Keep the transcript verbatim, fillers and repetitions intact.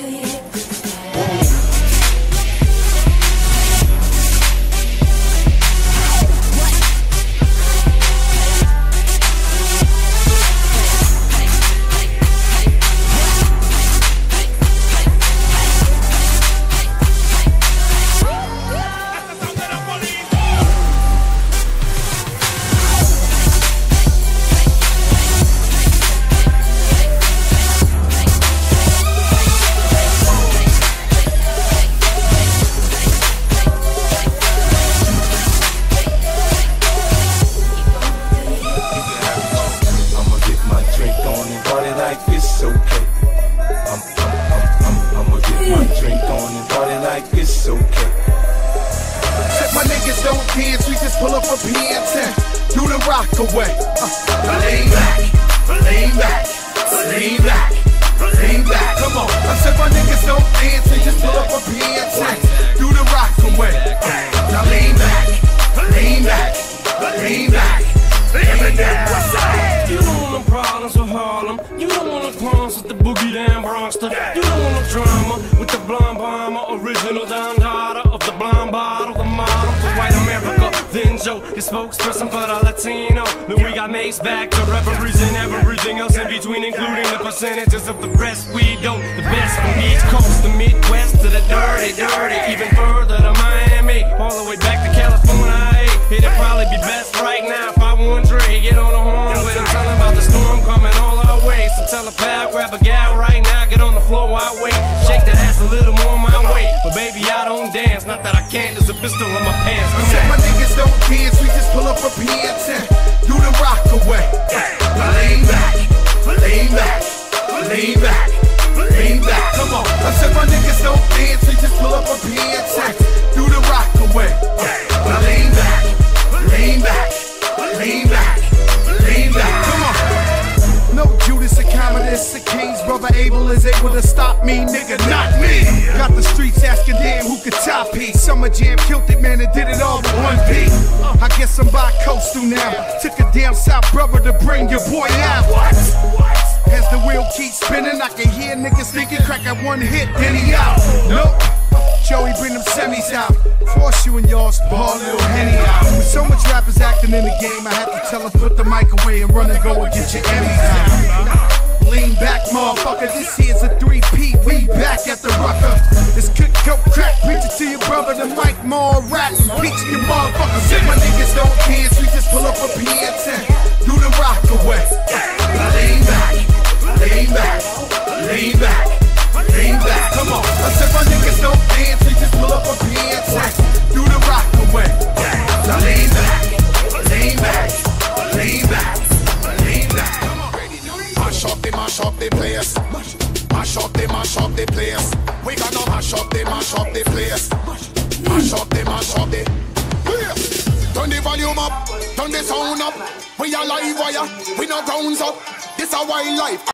It's okay. I'm, I'm, I'm, I'm, I'ma get my drink on and party like it's okay. Said my niggas don't dance, we just pull up a pants and do the rock away. Uh, lean back, lean back, lean back, lean back. Come on. I said my niggas don't dance, we just pull up a pants and do the rock away. Uh, now lean back, lean back, lean back, lean back. You don't want no problems with Harlem. You don't want no clones with the boogie down Bronxster. You don't want no drama with the blonde bomber, original Don Dada of the blonde bottle, the model for white America. Then Joe, your spokesperson for the Latino. Then we got Mace back to referees and everything else in between, including the percentages of the rest we don't. The best from East Coast, the Midwest to the dirty, dirty, even further to Miami, all the way back to California. It'd probably be best right now if I want Dre, get on the horn with him, tell him about the storm coming all our way. So tell a pal, grab a gal right now, get on the floor while I wait. Shake that ass a little more my way, but baby I don't dance, not that I can't, there's a pistol in my pants. Come Said on. my niggas don't dance, we just pull up a pants and do the rock away. Lean back, lean back, lean back, lean back. Come on. I said my niggas don't dance, we just pull up a pants and do the rock away. Lean back, lean back, lean back, lean back. Come on. No Judas, a Commodus, a King's brother Abel is able to stop me, nigga, not me. Got the streets asking damn who could top me. Summer Jam killed it, man, and did it all with one beat. I guess I'm bi-coastal now. Took a damn south brother to bring your boy out. What? As the wheel keeps spinning, I can hear niggas thinking crack at one hit, then he out. Nope. Joey, bring them semis out. Force you and y'all's ball, little Henny out. With so much rappers acting in the game, I had to tell them put the mic away and run and go and get your Emmys out. Lean back, motherfucker, this here's a three-peat. We back at the rucker. This cook, coke, crack, preach it to your brother. The mic, more rap, teaching your motherfucker. Said my niggas don't dance, we just pull up a pants and do the rock away. Lean back, lean back, lean back, lean back. Come on. I said my niggas don't dance, we just pull up a pants and do the rock away. Now lean back, lean back, lean back, lean back. Come on. Mash up the mash up the place. Mash up the mash up the place. We gonna mash up the mash up the place. Mash up the mash up the place. Turn the volume up, turn the sound up. We are live wire, we no grounds up. This a wildlife.